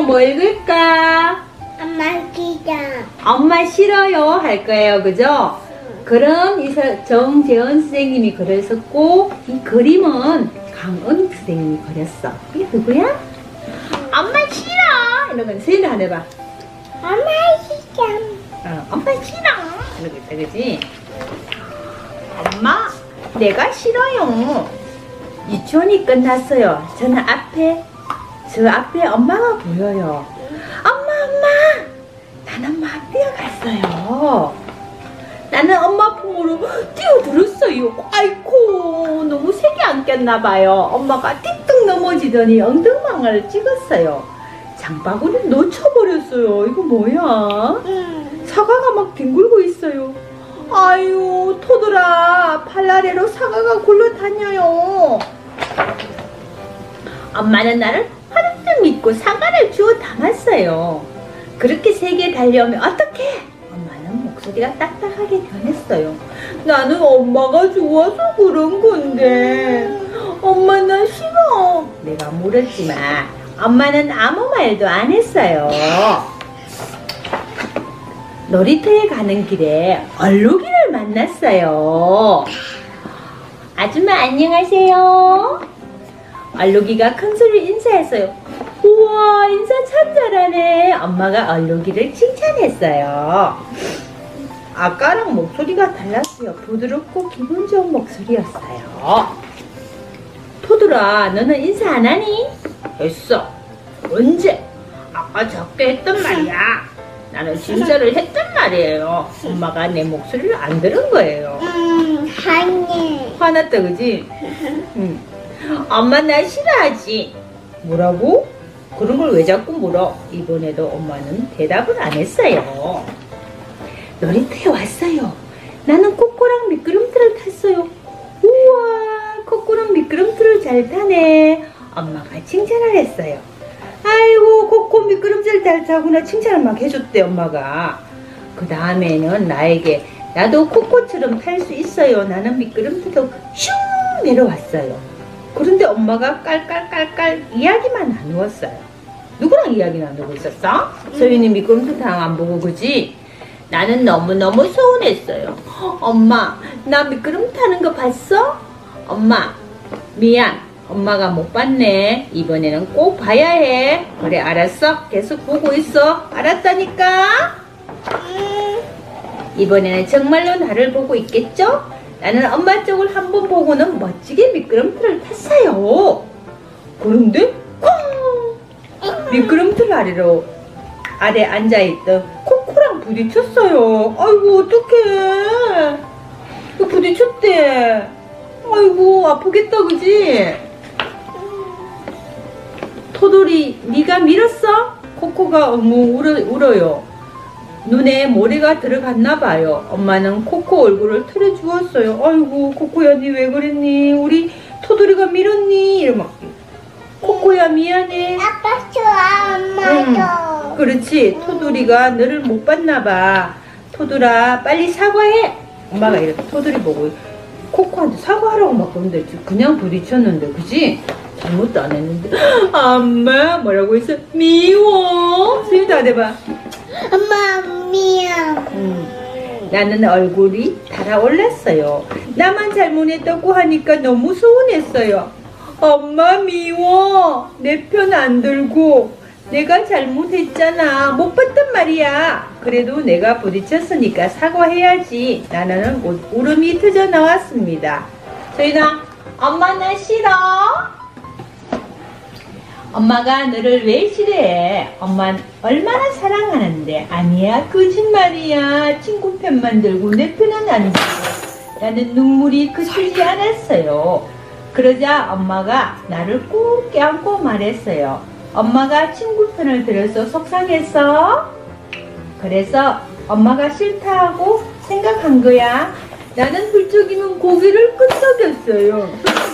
뭐 읽을까? 엄마 싫어. 엄마 싫어요 할 거예요, 그죠? 그럼 정재은 선생님이 글을 썼고, 이 그림은 강은 선생님이 그렸어. 이게 누구야? 엄마 싫어! 이러면 세인아 안 해봐. 엄마 싫어. 엄마 싫어! 이러고 있다, 그지? 엄마, 내가 싫어요. 유치원이 끝났어요. 저는 저 앞에 엄마가 보여요. 엄마! 나는 엄마 뛰어갔어요. 나는 엄마 품으로 뛰어들었어요. 아이고, 너무 세게 안겼나봐요. 엄마가 띵떡 넘어지더니 엉덩방아를 찍었어요. 장바구니를 놓쳐버렸어요. 이거 뭐야? 사과가 막 뒹굴고 있어요. 아유, 토들아, 팔 아래로 사과가 굴러다녀요. 엄마는 나를 하루도 믿고 사과를 주워 담았어요. 그렇게 세게 달려오면 어떡해? 엄마는 목소리가 딱딱하게 변했어요. 나는 엄마가 좋아서 그런 건데. 엄마 나 싫어. 내가 물었지만 엄마는 아무 말도 안 했어요. 놀이터에 가는 길에 얼룩이를 만났어요. 아줌마 안녕하세요. 얼룩이가 큰 소리로 인사했어요. 우와, 인사 참 잘하네. 엄마가 얼룩이를 칭찬했어요. 아까랑 목소리가 달랐어요. 부드럽고 기분 좋은 목소리였어요. 토들아, 너는 인사 안 하니? 했어. 언제? 아까 적게 했단 말이야. 나는 진짜를 했단 말이에요. 엄마가 내 목소리를 안 들은 거예요. 화났다, 그지? 응. 엄마 나 싫어하지. 뭐라고? 그런 걸 왜 자꾸 물어? 이번에도 엄마는 대답을 안 했어요. 놀이터에 왔어요. 나는 코코랑 미끄럼틀을 탔어요. 우와, 코코랑 미끄럼틀을 잘 타네. 엄마가 칭찬을 했어요. 아이고, 코코 미끄럼틀 잘 타구나 칭찬을 막 해줬대, 엄마가. 그 다음에는 나에게 나도 코코처럼 탈 수 있어요. 나는 미끄럼틀도 슝 내려왔어요. 그런데 엄마가 깔깔깔깔 이야기만 나누었어요. 누구랑 이야기 나누고 있었어? 서윤이 미끄럼틀 타는 안 보고, 그지? 나는 너무너무 서운했어요. 엄마, 나 미끄럼틀 타는 거 봤어? 엄마, 미안. 엄마가 못 봤네. 이번에는 꼭 봐야 해. 그래, 알았어. 계속 보고 있어. 알았다니까? 이번에는 정말로 나를 보고 있겠죠? 나는 엄마 쪽을 한번 보고는 멋지게 미끄럼틀을 탔어요. 그런데 콩! 미끄럼틀 아래 앉아있던 코코랑 부딪혔어요. 아이고, 어떡해. 부딪혔대. 아이고, 아프겠다, 그지? 토돌이, 네가 밀었어? 코코가 울어요. 눈에 모래가 들어갔나봐요. 엄마는 코코 얼굴을 틀어주었어요. 아이고, 코코야, 니 왜 그랬니? 우리 토돌이가 밀었니? 이러면 코코야, 미안해. 아빠 좋아, 엄마도. 그렇지. 토돌이가 너를 못 봤나봐. 토돌아, 빨리 사과해. 엄마가 이렇게 토돌이 보고 코코한테 사과하라고 막 그런데 그냥 부딪혔는데, 그지? 잘못도 안 했는데. 엄마, 뭐라고 했어? 미워. 수유도 안 해봐. 엄마 미안. 나는 얼굴이 달아올랐어요. 나만 잘못했다고 하니까 너무 서운했어요. 엄마 미워. 내 편 안 들고. 내가 잘못했잖아. 못 봤단 말이야. 그래도 내가 부딪혔으니까 사과해야지. 나는 울음이 터져 나왔습니다. 서윤아, 엄마 나 싫어. 엄마가 너를 왜 싫어해? 엄마는 얼마나 사랑하는데. 아니야, 거짓말이야. 친구 편만 들고 내 편은 안 들고. 나는 눈물이 그치지 않았어요. 그러자 엄마가 나를 꼭 껴안고 말했어요. 엄마가 친구 편을 들어서 속상했어? 그래서 엄마가 싫다 하고 생각한 거야. 나는 훌쩍이면 고개를 끄덕였어요.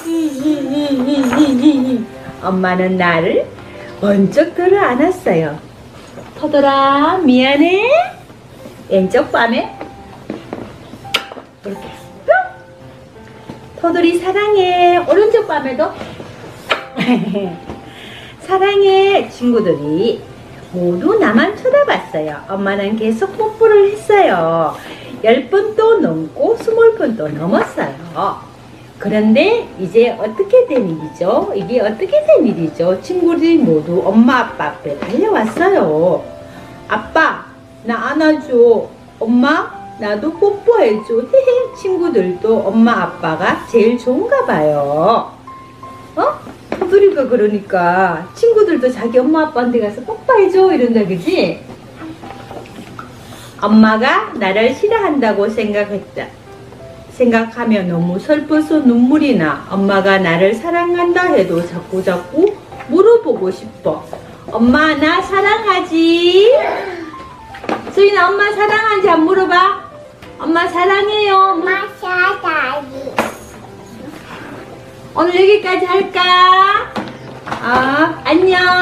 엄마는 나를 번쩍 들어 안았어요. 토돌아, 미안해. 왼쪽 밤에 이렇게 뿅. 토돌이 사랑해. 오른쪽 밤에도 사랑해. 친구들이 모두 나만 쳐다봤어요. 엄마는 계속 뽀뽀를 했어요. 10번도 넘고 20번도 넘었어요. 그런데 이제 어떻게 된 일이죠? 이게 어떻게 된 일이죠? 친구들이 모두 엄마 아빠 앞에 달려왔어요. 아빠, 나 안아줘. 엄마, 나도 뽀뽀해줘. 헤헤. 친구들도 엄마 아빠가 제일 좋은가 봐요. 호두리가 그러니까 친구들도 자기 엄마 아빠한테 가서 뽀뽀해줘 이런다, 그지? 엄마가 나를 싫어한다고 생각하면 너무 슬퍼서 눈물이 나. 엄마가 나를 사랑한다 해도 자꾸 물어보고 싶어. 엄마, 나 사랑하지? 수인아, 엄마 사랑하지? 안 물어봐? 엄마 사랑해요. 마사다리. 오늘 여기까지 할까? 안녕.